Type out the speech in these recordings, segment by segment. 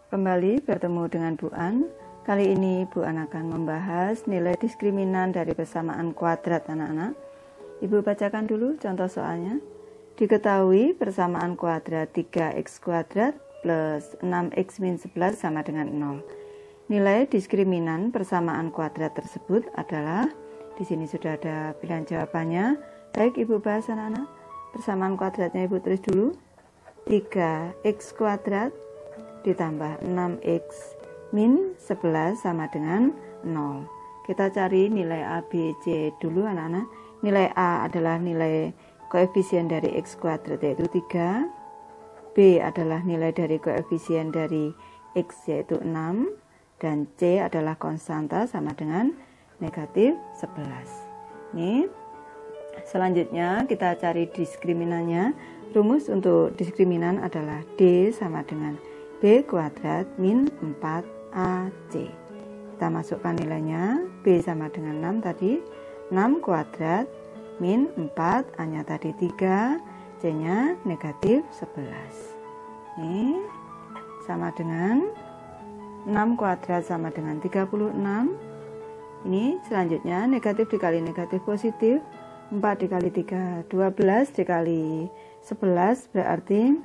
Kembali bertemu dengan Bu An. Kali ini Bu An akan membahas nilai diskriminan dari persamaan kuadrat anak-anak. Ibu bacakan dulu contoh soalnya. Diketahui persamaan kuadrat 3x kuadrat plus 6x min 11 sama dengan 0. Nilai diskriminan persamaan kuadrat tersebut adalah, di sini sudah ada pilihan jawabannya. Baik, Ibu bahas anak-anak. Persamaan kuadratnya Ibu tulis dulu. 3x kuadrat ditambah 6x min 11 sama dengan 0. Kita cari nilai A, B, C dulu anak-anak. Nilai A adalah nilai koefisien dari x kuadrat yaitu 3. B adalah nilai dari koefisien dari x yaitu 6. Dan C adalah konstanta sama dengan negatif 11. Ini selanjutnya kita cari diskriminannya. Rumus untuk diskriminan adalah D sama dengan B kuadrat min 4AC. Kita masukkan nilainya. B sama dengan 6 tadi. 6 kuadrat min 4, A-nya tadi 3, C-nya negatif 11. Ini sama dengan 6 kuadrat sama dengan 36. Ini selanjutnya negatif dikali negatif positif. 4 dikali 3, 12 dikali 11 berarti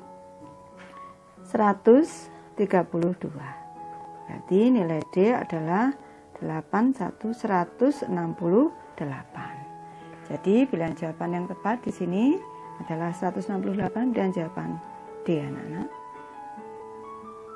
132. Berarti nilai D adalah 168. Jadi pilihan jawaban yang tepat di sini adalah 168 dan jawaban D anak-anak.